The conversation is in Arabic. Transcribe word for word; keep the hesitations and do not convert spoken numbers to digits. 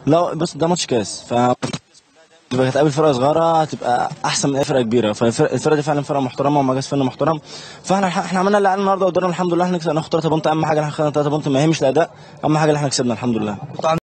لا بص ده ماتش كاس، ف تبقى هتقابل فرقه صغيره هتبقى احسن من اي فرقه كبيره، فالفرقه دي فعلا فرقه محترمه ومجلس فني محترم. فاحنا احنا عملنا اللي علينا النهارده وقدرنا الحمد لله احنا نكسب، ناخد ثلاثة بونت. اهم حاجه احنا خدنا ثلاثة بونت، ما يهمش الاداء، اهم حاجه ان احنا كسبنا الحمد لله.